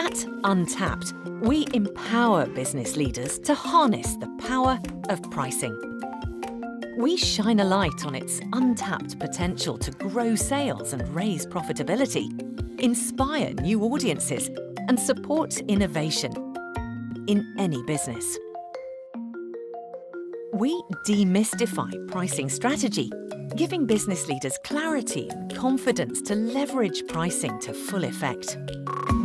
At Untapped, we empower business leaders to harness the power of pricing. We shine a light on its untapped potential to grow sales and raise profitability, inspire new audiences, and support innovation in any business. We demystify pricing strategy, giving business leaders clarity and confidence to leverage pricing to full effect.